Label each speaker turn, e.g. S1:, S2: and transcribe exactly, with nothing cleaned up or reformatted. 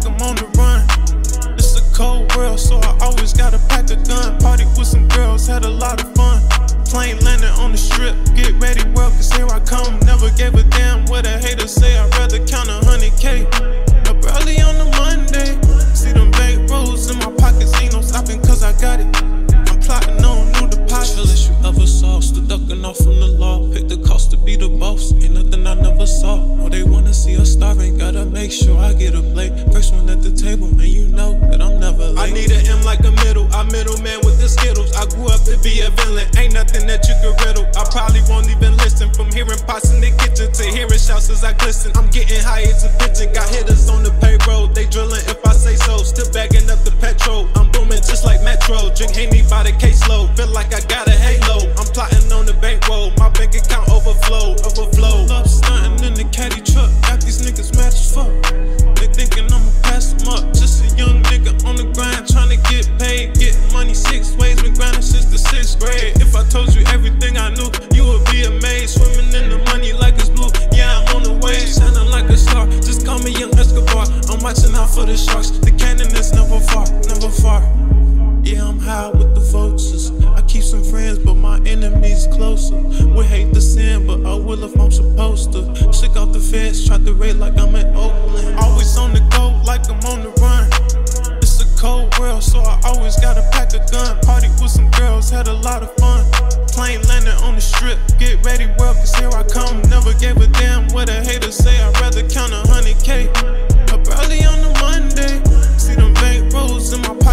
S1: like I'm on the run. It's a cold world, so I always gotta pack a gun. Party with some girls, had a lot of fun. Plane landing on the strip, get ready, well, cause here I come. Never gave a damn what a hater say, I'd rather count a hundred K. Up early on a Monday, see them bank rolls in my pockets, ain't no stopping cause I got it. I'm plotting on new deposits. Realest you ever saw, still ducking off from the law. Pick the cost to be the boss, ain't nothing I never saw. Oh, they wanna see us starving, gotta make sure I get a plate. First one at the table, and you know that I'm never late. I need an M like a middle, I middleman with the Skittles. I grew up to be a villain, ain't nothing that you could riddle. I probably won't even listen, from hearing pots in the kitchen to hearing shouts as I glisten. I'm getting high as a pigeon, got hitters on the payroll. They drilling if I say so, still bagging up the petrol. I'm booming just like Metro, drink Henny by the caseload. Feel like I got a halo, I'm plotting on the bankroll. My bank account overflow, overflow. Love stunting in the caddy truck, got these niggas mad as fuck. They thinking I'ma pass them up, just a young nigga on the grind, trying to get paid, get money six ways, been grinding since the sixth grade. If I told you everything I knew, you would be amazed. Swimming in the money like it's blue, yeah, I'm on the wave, shining like a star. Just call me Young Escobar, I'm watching out for the sharks. The cannon is never far, never far. Yeah, I'm high with the vultures. I keep some friends, but my enemies closer. We hate the sin, but I will if I'm supposed to. Shook out the feds, tried to raid like I'm in Oakland. Always on the go, like I'm on the run. It's a cold world, so I always gotta pack a gun. Party with some girls, had a lot of fun. Plane landing on the strip, get ready, well, cause here I come. Never gave a damn what a hater say, I'd rather count a hundred K. Up early on a Monday, see them bank rolls in my pocket.